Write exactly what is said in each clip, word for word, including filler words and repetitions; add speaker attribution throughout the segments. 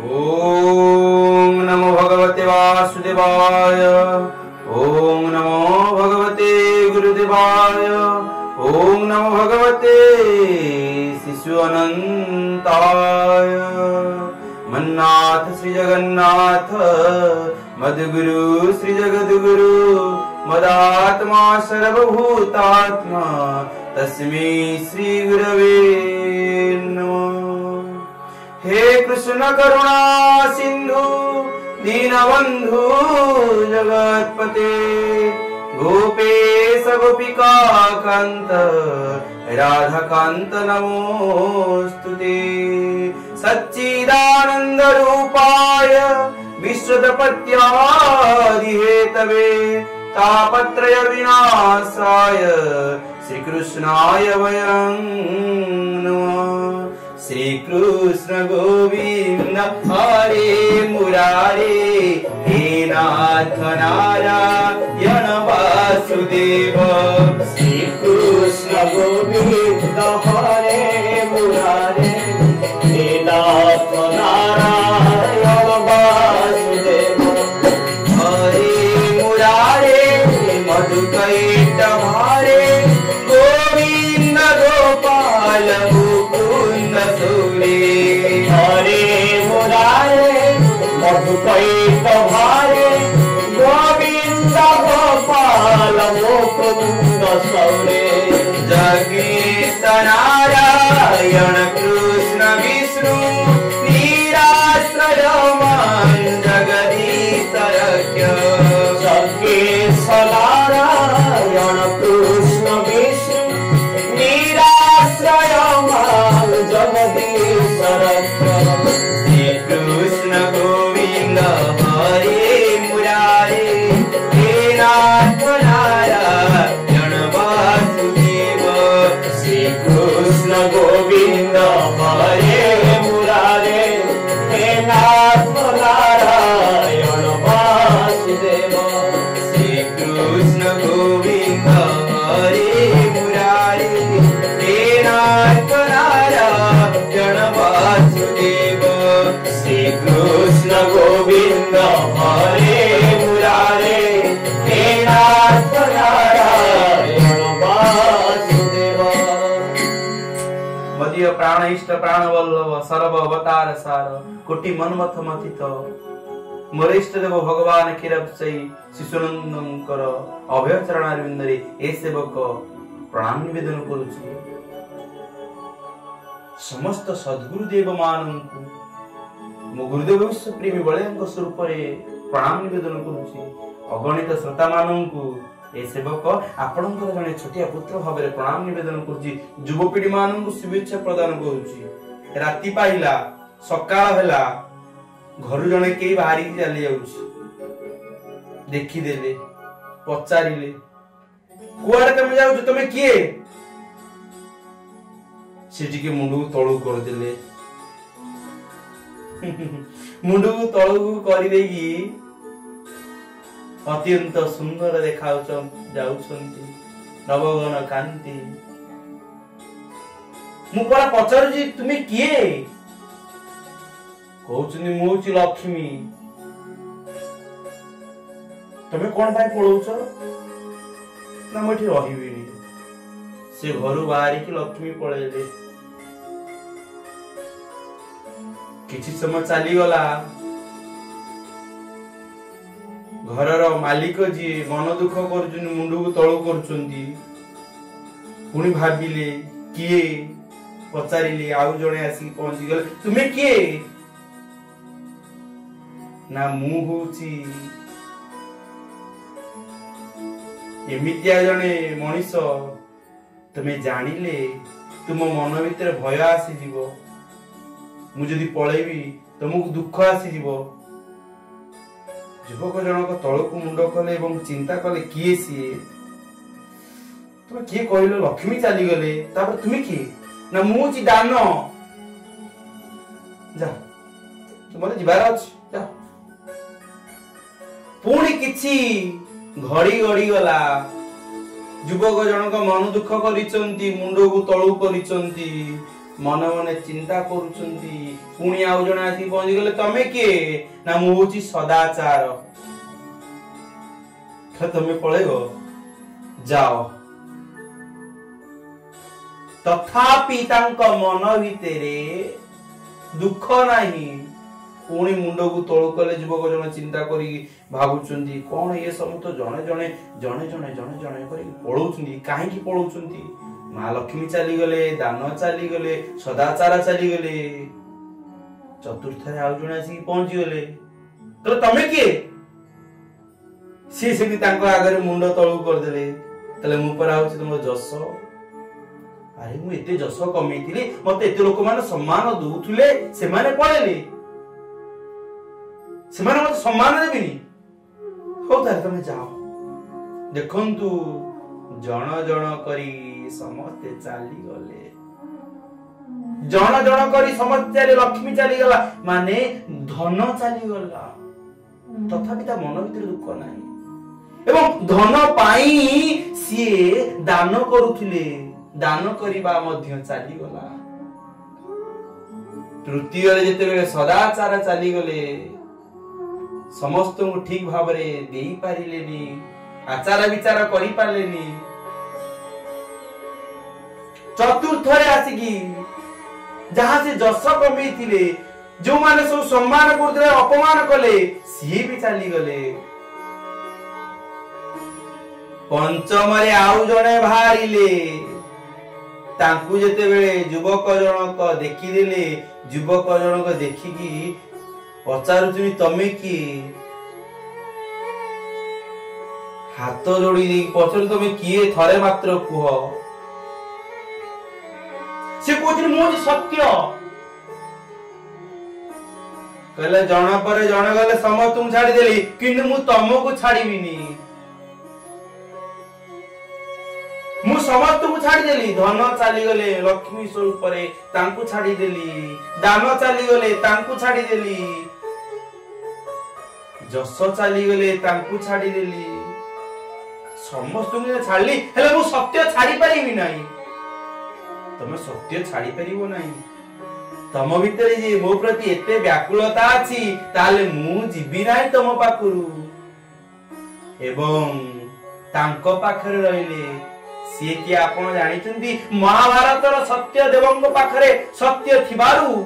Speaker 1: ओम नमो भगवते वासुदेवाय। ओम नमो भगवते गुरुदेवाय। ओम नमो भगवते शिशु अनंताय। मन्नाथ श्री जगन्नाथ मद्गुरु श्री जगद्गुरु मदात्मा सर्वभूतात्मा तस्मै श्री गुरवे नमः। हे कृष्ण करुणा सिंधु दीनबंधु जगत्पते गोपेश गोपिका कांत राधा कांत नमोस्तुते। सच्चिदानंद रूपाय विश्वोत्पत्त्यादिहेतवे तापत्रय विनाशाय श्री कृष्णाय वयं नमः। श्री कृष्ण गोविंद हरे मुरारे हे नाथ नारायण वासुदेव। श्री कृष्ण गोविंद हरे मुरारे हे नाथ नारायण वासुदेव। हरे मुरारे मधुकैट भारे गोविंद गोपाल मुकुंद सुरे। हरे मुरारे मधुकैट भारे गोविंद गोपाल मुकुंद सुरे। जगदीश नारायण कृष्ण विष्णु निराश्रय मान जगदीश रक्ष। जगदीश नारायण कृष्ण विष्णु निराश्रय मान जगदीश रक्ष। श्री कृष्ण गोविंद हरे मुरारे हे नाथ नारायण वासुदेव। श्री कृष्ण गोविंद हरे मुरारे हे नाथ नारायण वासुदेव। श्री कृष्ण गोविंद हरे मुरारे हे नाथ नारायण वासुदेव। श्री कृष्ण गोविंद हरे मुरारे हे नाथ नारायण वासुदेव। मदीय प्राण इष्ट प्राण वल्लभ सर्व अवतार सार कोटि मन्मथ मथित मोर इष्ट देव भगवान क्षीरपसई शिशुनंदनकर अभय चरणारविंदरे ए सेवक प्रणाम निवेदन करुछि। समस्त सद्गुरुदेव मानंकु मो गुरुदेव विश्व प्रेमी बलयंक स्वरूप प्रणाम निवेदन करुछि। अगणित श्रोता मानंकु ए सेवक आपणकर जने छोटिया पुत्र भाव प्रणाम निवेदन करुछि। युवपीढ़ी मानंकु शुभेच्छा प्रदान करुछि। राति पाइला सकाळ भेला घर जने के बाहरी चली जाउछि। देखिदेले पचारिले कुआडे तमे जाउछ तमे किए से टिके मुंडू तळु कर देले। मुंडू तळु करि देई अत्यंत सुंदर देखाउछ जाउछंती नवगण कांति। मु परा पचारुछि तुमे किए कहउछनी मु छि लक्ष्मी। तमे कोन भाई पळौछ ना मठी रहिबिनी। से घर बाहरी की लक्ष्मी पळेले। किछि समय चली गला घरर मालिक जी मन दुख कर मुंडू को तळु करछंती। पुणी भाबिले किए पचारिले आउ जणे आसी पहुंची गले तुमे किए ना मु होची एमितिया जणे मनीष। तुमे जानिले तुम मन भीतर भय आसी जीवो। मु जदि पळेबी तुमको दुख आसी जीवो। युवक जनक तळकु मुंड कले एवं चिंता कले किए सीए तुम किए कहलो लक्ष्मी चली गले तापर तुमे किए ना मु छि दान। जा तुमरे जिबार अछि जा। पुणी किछि घड़ी घड़ी गला युवक जनक मन दुख करिसंती मुंड को तळु करिसंती मन मन चिंता करुछंती पुणी आउ जण आसी पहुंची गले तमे के ना मु होची सदाचार तो तमे पळेगो जाओ तथापि तांक मन भितरे दुख नाही पुणी मुंड को तळु कले युवक जन चिंता करी भाबुचंदी कोन ये सब तो जणे जणे जणे जणे जणे जणे करी पळौचंदी काहे की पळौचंदी मां लक्ष्मी चली गले दान चली गले सदाचार चली गले चतुर्थ रे आउ जण आसी पहुंची गले तो तमे के सी से तांको आगे मुंड तळु कर देले तले मु पर आउची तुम जस अरे मु एते जस कमेइतिली मते एते लोक मान सम्मान दउथुले से माने पळेले से माने मते सम्मान देबिनी हो तार तमे जाओ देखंतु जण जण करी समस्ते चाली गले जण जण करी समस्ते लक्ष्मी चाली गला माने धन चाली गला तथापि ता मन भीतर दुख नाही एवं धन पाई सिए दान करुथिले दान करिबा मध्य चाली गला तृतीय रे जेते बेले सदाचार चाली गले समस्त को ठीक भाव रे देई पारिलेनी आचार विचार करि पालेनी चतुर्थ रे आसीकी जहां से जस कमी थिले जो माने सब सम्मान करथले अपमान कले सी भी चाली गले पंचम रे आउ जणे भारिले तांकु जेते बेले युवक जनक देखि देले युवक जनक देखिकी पचारुचुनी तमे की हाथ जोड़ी दे पचर तमे किए थरे मात्र कुह से कोचिन मो सत्य कहले जण पर जण गले सम तुम छाड़ी देली किंतु मु तमको छाड़ीबिनी मु समस्त को छाड़ी देली धन चाली गले लक्ष्मी स्वरूप रे तांकु छाड़ी देली दान चाली गले तांकु छाड़ी देली जस चाली गले तांकु छाड़ी देली समस्त को छाड़ली हेले मु सत्य छाड़ी परिबी नाही तमे सत्य छाड़ी परिबो नाही तम भितरे जे मो प्रति एते व्याकुलता अछि ताले मु जीबी नाही तम पाखरु एवं तांको पाखरे रहिले सी कि आपण जानिचंती महाभारत रो सत्य देवंग पाखरे सत्य थिबारु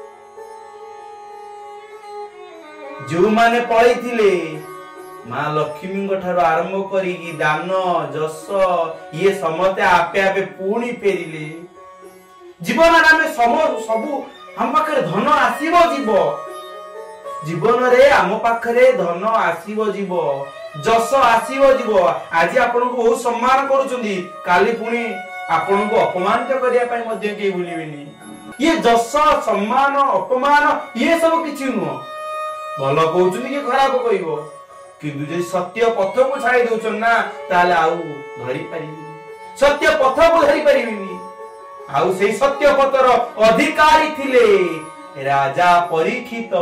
Speaker 1: जो माने पळै थिले मां लक्ष्मी ठार आरंभ करी दान जस ये समते आपे आपे पुणी फेरिले जीवन में सम सबु हम पाखरे धन आसीबो जीव जीवन रे हम पाखरे धन आसीबो जीव जस आसीबो जीव आज आपन को बहुत सम्मान करूचंदी काली पुणी आपन को अपमानित करिया पई मध्ये के भूलिबेनी ये जस सम्मान अपमान ये सब किछि नुह भलो कहउचंदी कि खराब कहिबो किंतु जे सत्य पथ को छाई दउछन ना ताले आउ धरि परिबी सत्य पथ को धरि परिबिनी आउ सेई सत्य पथर अधिकारी थिले राजा परीक्षित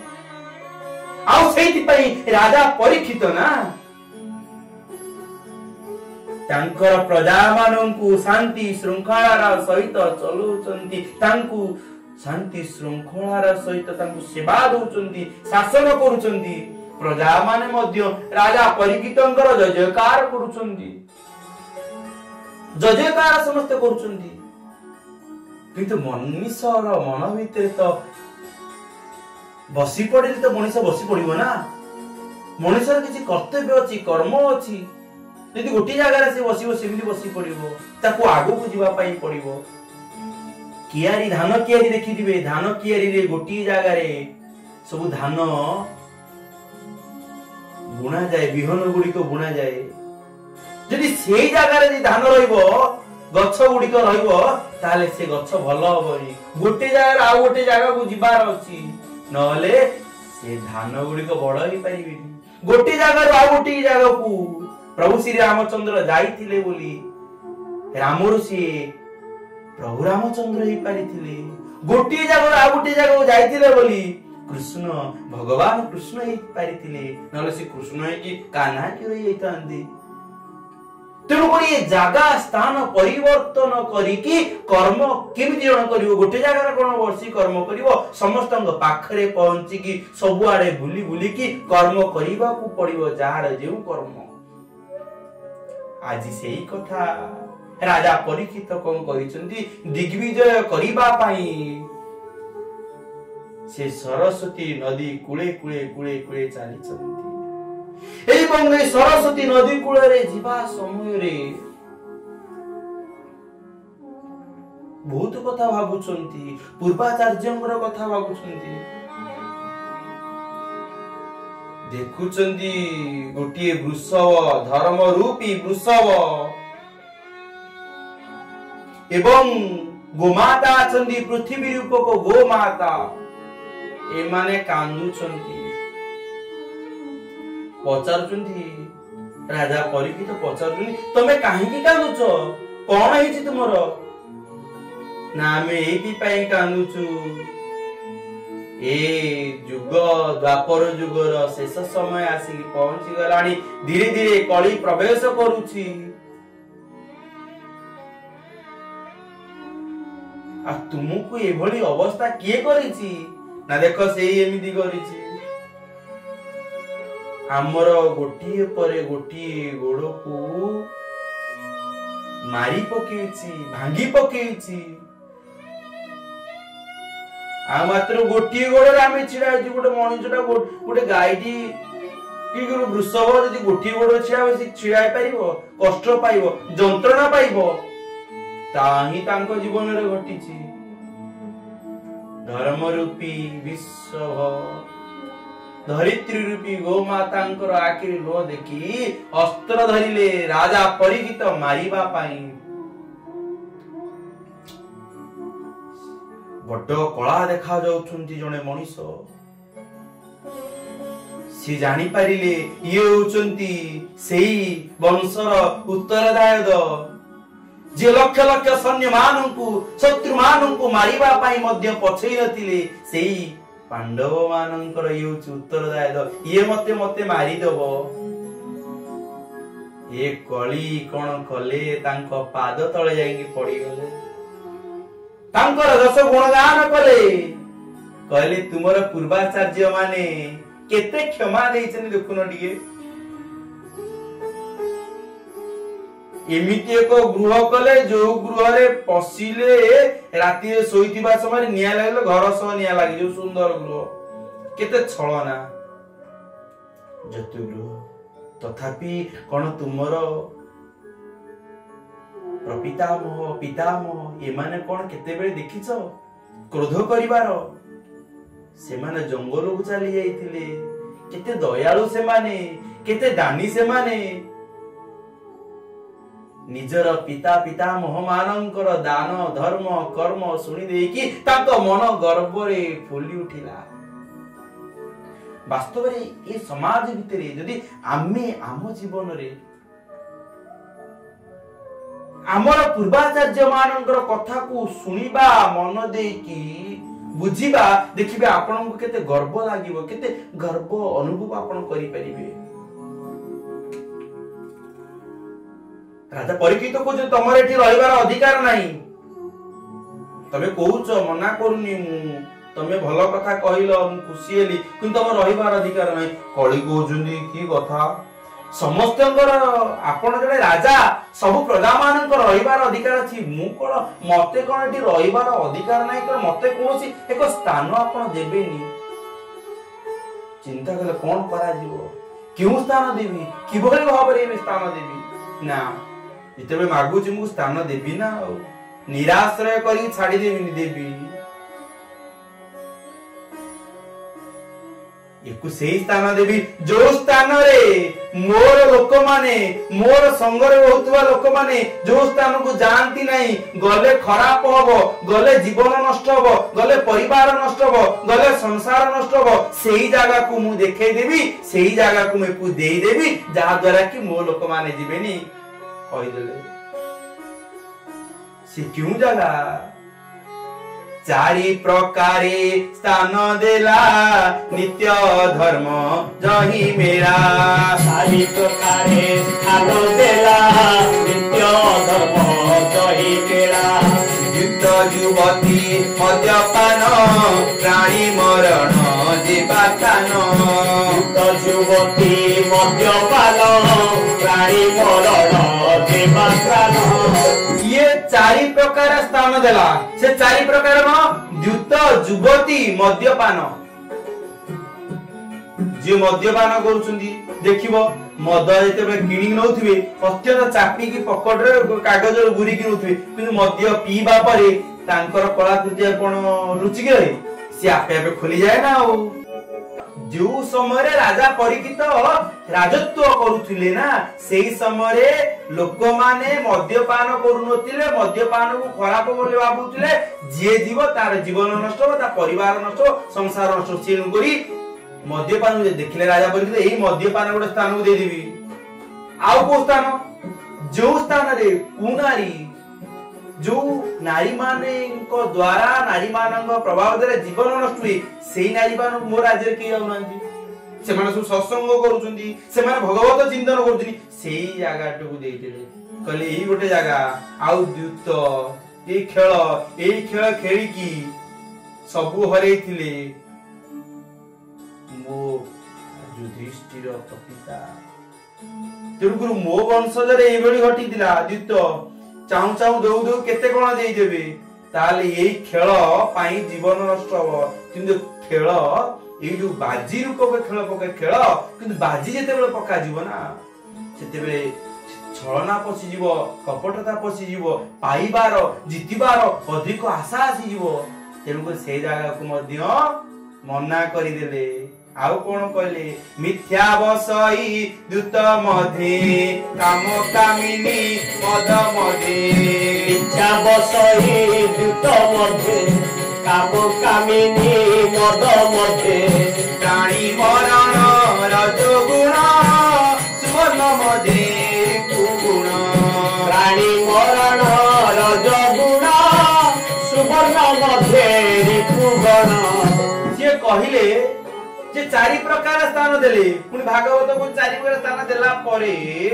Speaker 1: आउ सेई पई राजा परीक्षित ना तांकर प्रजा माननकु शांति श्रृंखलार सहित चलुचंती तांकु शांति श्रृंखलार सहित तांकु सेवा दउचंती शासन करूचंती प्रजा माने मध्य राजा परीक्षितंकर जय जयकार करूचंती जय जयकार समस्त करूचंती किंतु मनुष्यर मन भितर तो बसी पड़े तो मनुष्य बसी पड़िबो ना मनुष्यर किछि कर्तव्य अछि कर्म अछि यदि गोटी जगह से बसिबो सेमिति बसी पड़िबो ताको आगो को जीवा पई पड़िबो कियारी धान कियारी देखि दिबे धान कियारी रे गोटी जगह रे सब धान बुना जाए विहन गुडी को बुना जाए यदि सेई जगह रे धान रहइबो गच्छ गुडी को रहइबो ताले से गच्छ भलो होबनी गोटे जगह आ गोटे जगह को जिबार अछि नले से धान गुडी को बड़ ही परिबिनी गोटे जगह आ गोटे जगह को प्रभु श्री रामचंद्र जाइथिले बोली रामरु से प्रभु रामचंद्र ही पारिथिले गोटे जगह आ गोटे जगह जाइथिले बोली कृष्ण भगवान कृष्ण ही पारिथिले नले से कृष्ण है कि कान्हा की रही जाइतांदी तेणुक ये जगह स्थान परिवर्तन करिकी कर्म केमिति जन करिवो गोटे जगह कोन वर्षी कर्म करिवो समस्त पाखरे पहुंची की सब आड़े बुली बुली की कर्म करिबा को पड़िवो जार जेउ कर्म आज सेही कथा राजा परीक्षित कोन करिसंती दिग्विजय करिबा पाई से सरस्वती नदी कुळे कुळे कुळे कुळे चालिसंती एवं ए सरस्वती नदी कूल रे जीवा समय रे बहुत कथा भाबुचंती पूर्वाचार्यंकर कथा भाबुचंती देखुचंती गोटिए वृषभ धर्म रूपी वृषभ एवं गोमाता अछंती पृथ्वी रूपक गोमाता एमाने कांदुचंती पचारुचंती राजा परीक्षित पचारुचंती तमे काहेकि कांदुच कोन हेछि तुमर ना आमे एति पई कांदुचु ए युग द्वापर युगर शेष समय आसी पहुंची गलानी धीरे धीरे कली प्रवेश करूची आ तुमको एभली अवस्था किए करिछि ना देखो सेही एमिति करिछि आमर गोटिए परे गोटिए गोड़ को मारी पकेछि भांगी पकेछि आ मात्र गोटिए गोड़ रे आमे छिड़ा छि गोटे मनुष्यटा गोटे गायटी कि गुरु वृषभ यदि गोटिए गोड़ छिड़ा होय से छिड़ाई परिबो कष्ट पाइबो जंत्रणा पाइबो ताही तांको जीवन रे घटिछि धर्म रूपी विश्व धरित्री रूपी गोमातांकर आखिर लो देखी अस्त्र धरिले राजा परीक्षित मारिबा पाई बड़ कला देखा जाउछंती जने मनीष सी जानी पारिले ये होउछंती सेही वंशर उत्तरदायक जे लक्ष लक्ष सैन्य मानंकु शत्रु मानंकु मारिबा पाई मध्य पछई नथिले सेही पांडव मानंकर ये उत्तरदायक ये मते मते मारी दबो ये कली कोन कले तांको पाद तळे जाईकी पड़ी गले तांकर दश गुणगान कले कहले तुमर पूर्वाचार्य माने केते क्षमा देइछन देखुन डिगे एमिति एक गृह कले जो गृह रे पसिले राती रे सोइतिबा समय निया लागले घर सह निया लागि जो सुंदर गृह केते छळना जतु गृह तथापि कोन तुमर प्रपितामह पितामह ए माने कोन केते बेले देखिछ क्रोध करिवार से माने जंगल को चली जाइथिले केते दयालु से माने केते दानी से माने निजर पिता पिता मोहमानंकर दान धर्म कर्म सुनी देकी ताको मन गर्व रे फुली उठिला वास्तव रे ए समाज भितरे यदि आमे आम जीवन रे आमर पूर्वाचार्य मानंकर कथा को सुनिबा मन देकी बुझिबा देखिबे आपन को केते गर्व लागिवो केते गर्व अनुभव आपन करि परिबे राजा परीक्षित को जो तमर एठी रहिबार अधिकार नाही तमे कहूच मना करूनी मु तमे भलो कथा कहिलो मु खुशी हेली किंतु तमर रहिबार अधिकार नाही कळी कहउजुनी की कथा समस्तंकर आपण जने राजा सब प्रजा मानकर रहिबार अधिकार अछि मु कोन मते कोन एठी रहिबार अधिकार नाही कोन मते कोनसी एक स्थान आपण देबेनी चिंता कले कोन करा जीवो क्यों स्थान देबी किभली भाबरे ए स्थान देबी ना इतबे मागुची मु स्थान देबी ना निराश्रय करी छाडी देबी देबी एकु सेही स्थान देबी जो स्थान रे मोर लोक माने मोर संग रे होतुवा लोक माने जो स्थान को जानती नहीं गले खराब होबो गले जीवन नष्ट होबो गले परिवार नष्ट होबो गले संसार नष्ट होबो सेही जागा को मु देखे देबी सेही जागा को मैं पु देई देबी जा द्वारा कि मो लोक माने जिबेनी कहि देले से क्यों जागा चारि प्रकारे स्थान देला नित्य धर्म जही मेरा
Speaker 2: चारि प्रकारे स्थान देला चारि बेला
Speaker 1: युक्त युवती मद्यपान प्राणी मरण देवास्थान
Speaker 2: युवती मद्यपान प्राणी मरण देवास्थान
Speaker 1: ये चारि प्रकार स्थान देला से चारि प्रकार कौन द्युत युवती मद्यपान जे मद्यपान करुछंदी देखिबो मद जेते किणी नउथिबे अत्यंत चापी की पकड़ रे कागज रे गुरी की नउथिबे किंतु मद्य पीबा परे तांकर कलाकृति कोन रुचि के से आपे आपे खोली जाए ना ओ जो समय राजा परिचित राजत्व करुथिले ना सेही समय लोक माने मद्यपान करुनथिले मद्यपान को खराब बोली भाबुथिले जे जीव तार जीवन नष्ट हो ता परिवार नष्ट हो संसार नष्ट से करी मद्यपान देखिले राजा परिचित एही मद्यपान गोटे स्थान को दे देबी आउ को स्थान जो स्थान रे कुनारी जो नारी माने को द्वारा नारी मानक प्रभाव द्वारा जीवन नष्ट हुए सेही नारी मान मो राज्य के जाउनांती से माने सब सत्संग करूछंती से माने भगवत चिंतन करूछनी सेही जागा टू देइतिले कहले एही गोटे जागा आउ द्युत ए खेल एही खेल खेली की सबु हरेइथिले मो युधिष्ठिर पिता तेरुगुरु मो वंशज रे एही बळी घटितिला द्युत चाहू चाहू दौ दौ केते कोन देई देबे ताले एही खेल पाई जीवन नष्ट हो किंतु खेल एही जो बाजी रूप के खेल पके खेल किंतु बाजी जेते बेले पका जीव ना सेते बेले छलना पसी जीव कपटता पसी जीव पाइबार जितिबार अधिक आशा आसी जीव तेनु से जागा को मध्य मना करि देले आउ कोन कहले मिथ्या बसई दूत मधे काम कामिनी मद मधे
Speaker 2: मिथ्या बसई दूत मधे काम कामिनी मद मधे
Speaker 1: प्राणी मरण रजगुण सुवर्ण मधे कुगुण
Speaker 2: प्राणी मरण रजगुण सुवर्ण मधे कुगुण
Speaker 1: जे कहिले जे चारि प्रकार स्थान देले पुनी भागवत को चारि प्रकार स्थान देला परे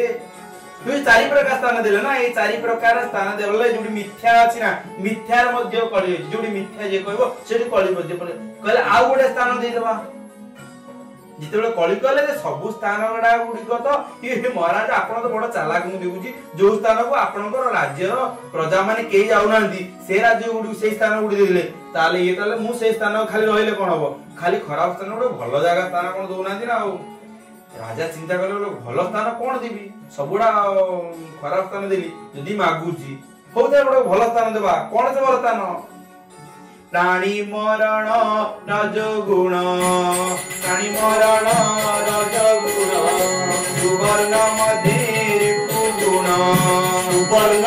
Speaker 1: जो चारि प्रकार स्थान देले ना ए चारि प्रकार स्थान देले जोडी मिथ्या अछि ना मिथ्यार मध्य कळि जोडी मिथ्या जे कहबो सेठी कळि मध्य पड़े कहले आ गोटे स्थान दे देबा जितेबेले कळि कहले जे सब स्थान गडा गुडी को तो ये महाराज आपण तो बड़ चालाक मु देखुची जो स्थान को आपनकर राज्य प्रजा माने के जाउनांती से राज्य गुडी से स्थान गुडी देले ताले ये ताले मु से स्थान खाली रहिले कोन हबो खाली खराब स्थान गोटे भलो जागा स्थान कोन दउनांती ना राजा चिंता करले भलो स्थान कोन देबी सबुडा खराब स्थान देली जदी मागुची हो जा गोटे भलो स्थान देबा कोन से भलो स्थान प्राणी मरण रजगुण प्राणी मरण रजगुण सुवर्ण मधे कुगुण
Speaker 2: सुवर्ण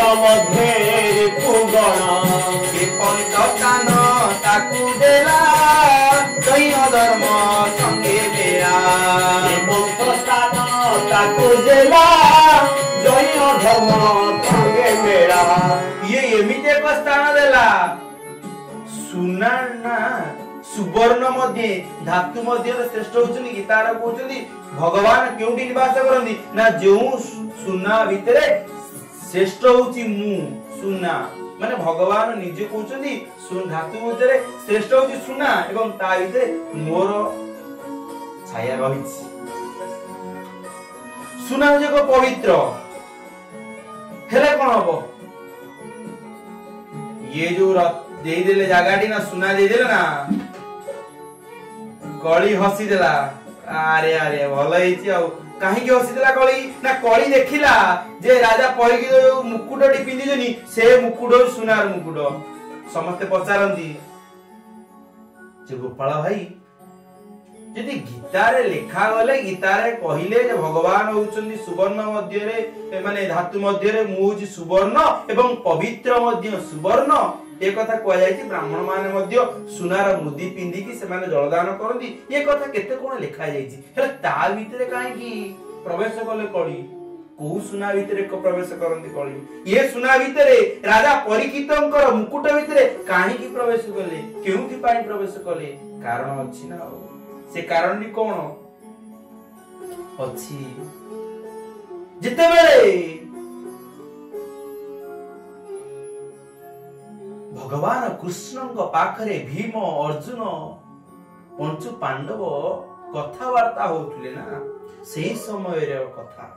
Speaker 2: मधे कुगुण
Speaker 1: के पंचस्थान ताकू देला दैव धर्म संगे मेरा
Speaker 2: के पंचस्थान ताकू देला दैव धर्म संगे मेरा
Speaker 1: ये एमिते एक स्थान देला सुना ना सुवर्ण मध्ये धातु मध्ये श्रेष्ठ होचनी गीतार कहउचनी भगवान केउटी निवास करंदी ना जो सुना भितरे श्रेष्ठ होची मु सुना माने भगवान निजे कहउचनी सुन धातु मध्ये श्रेष्ठ होची सुना एवं ता भितरे मोर छाया रहिछि सुना जे को पवित्र हेले कोन हबो ये जो दे देले जागाटी ना सुना दे देले ना कळी हसी देला अरे अरे भलो हेची आ काहे की हसी देला कळी ना कळी देखिला जे राजा पहिकी जो मुकुटटी पिंदी जनी से मुकुट सुनार मुकुट समस्त पचारंती जे गोपाल भाई यदि गीतारे लेखा गले गीतारे कहिले जे भगवान होउचंदी सुवर्ण मध्य रे माने धातु मध्य रे मु होची सुवर्ण एवं पवित्र मध्य सुवर्ण ए कथा कोआ जायछि ब्राह्मण माने मध्य सुनार मुदी पिंदी की से माने जलदान करंदी ए कथा केते कोन लेखा जायछि हेले ता भितरे काहे की प्रवेश कले कळी को सुना भितरे को प्रवेश करंदी कळी ये सुना भितरे राजा परिचितंकर मुकुट भितरे काहे की प्रवेश कले केउथि पाई प्रवेश कले कारण अछि ना से कारण नि कोन अछि जिते बेले भगवान कृष्ण पाखरे भीम अर्जुन पंचु पांडव कथबार्ता होउथिले ना सेही समय रे कथा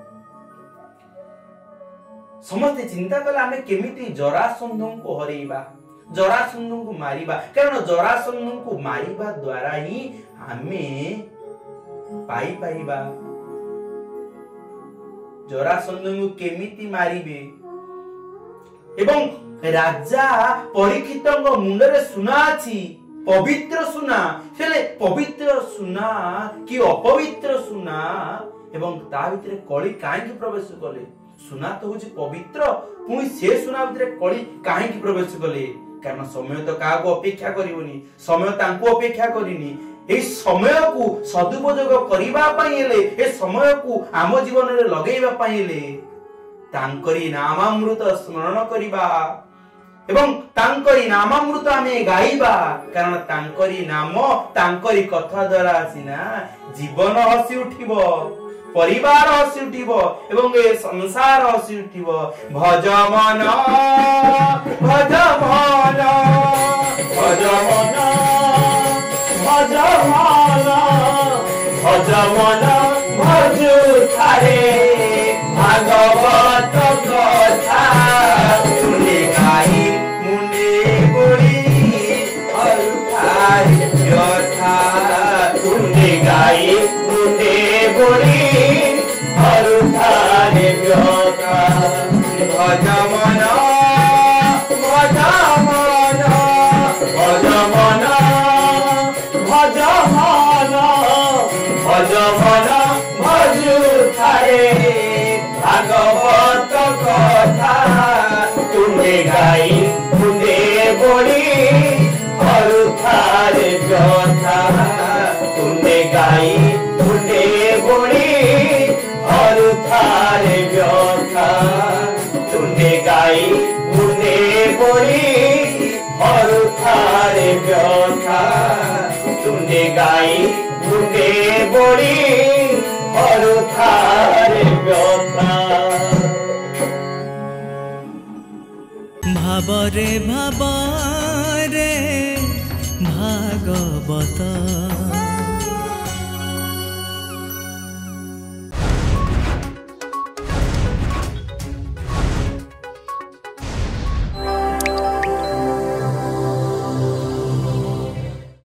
Speaker 1: समस्ते चिंता कले आमे केमिति जरासंध को हरेइबा जरासंध को मारिबा कारण जरासंध को मारिबा द्वारा ही आमे पाई पाइबा जरासंध को केमिति मारिबे एवं राजा परीक्षित मुंडरे सुना अछि पवित्र सुना हेले पवित्र सुना कि अपवित्र सुना एवं ता भितरे कली काहे प्रवेश कले सुना तो होछि पवित्र पुणी से सुना भितरे कली काहे प्रवेश कले कारण समय तो काको अपेक्षा करिवनी समय तांको अपेक्षा करिनी ए समय को सदुपयोग करिबा पई हेले ए समय को आम जीवन रे लगेइबा पई हेले तांकरी नामामृत स्मरण करिबा एवं तांकरी नामामृत आमे गाइबा कारण तांकरी नाम तांकरी कथा द्वारा सिना जीवन हसी उठिबो परिवार हसी उठिबो एवं ए संसार हसी उठिबो भज मन भज मन
Speaker 2: भज मन भज मन भज मन भज थारे भागवत कथा
Speaker 1: मुने गाई मुने बोली और थारी व्यथा
Speaker 2: मुने गाई मुने बोली और थारे व्यथा
Speaker 1: भज मन
Speaker 2: भज मन भज मन भज मन भज मन भज थारे भागवत कथा तुने गाई तुने बोली और थारे व्यथा तुने गाई तुने बोली और थारे व्यथा तुने गाई तुने बोली और थारे व्यथा तुने गाई तुने बोली और थारे व्यथा
Speaker 3: भाबरे भाबरे भागवत